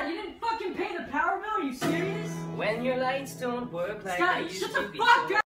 You didn't fucking pay the power bill? Are you serious? When your lights don't work like Scott, they used shut to the be. fuck up!